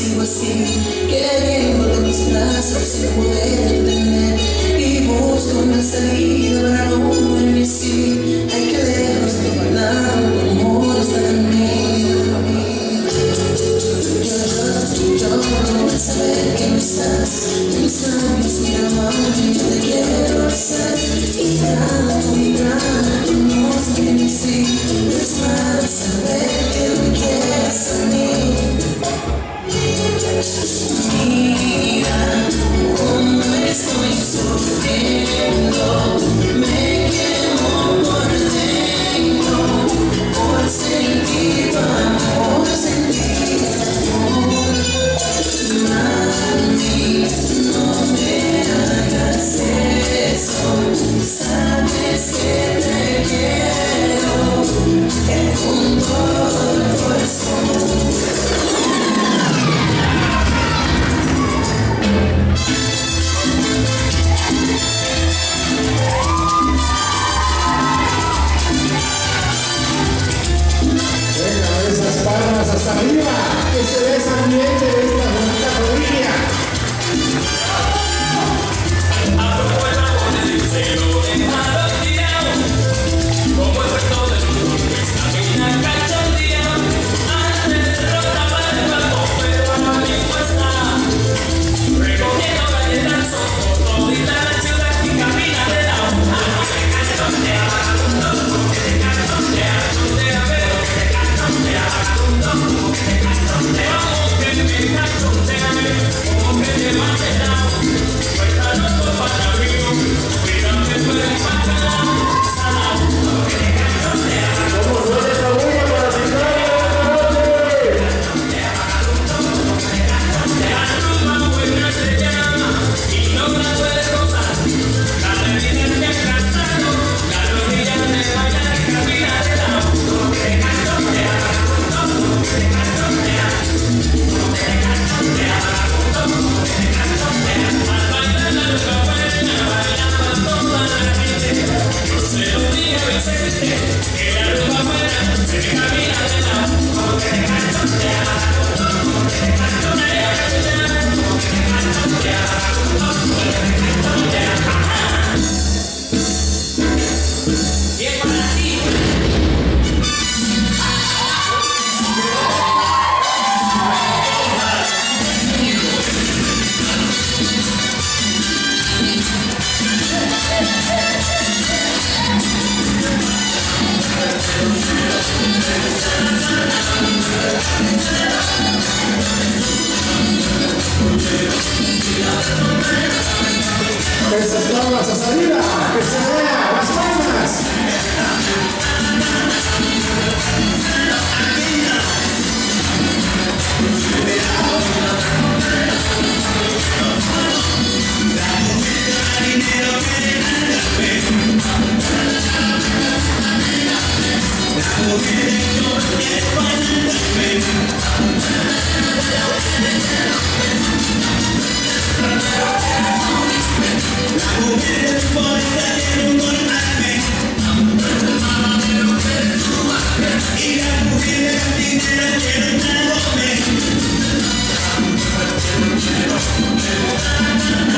sigo así, queriendo de mis brazos sin poder tener, y busco una salida para no morirme así. Ay, que lejos de volar, tu amor está en mí. Yo no voy a saber que no estás, mis labios, mi amor, yo te quiero besar, y tanto, no sé que ni sí, es malo saber que me quieres a mí. Mira cómo estoy sufriendo, me quemo por dentro, por sentir tu amor, sentir amor. Mami, no me hagas eso, sabes que te quiero, con todo el corazón. Palmas hasta arriba, que se vea ese ambiente de esta bonita familia. Como el resto del mundo, esta vida cachondía, antes rota para el banco, pero ahora mismo está recogiendo galletazos por todita la ciudad y camina de la hoja. Que cachondea, vagabundo, que cachondea, cachondea, pero que cachondea, vagabundo, que cachondea, como que me cachondea, como que te va de lado, cuéntalo todo para arriba, cuídame por el bacalao, salado. Esas palmas hasta arriba, que se vea las palmas. Y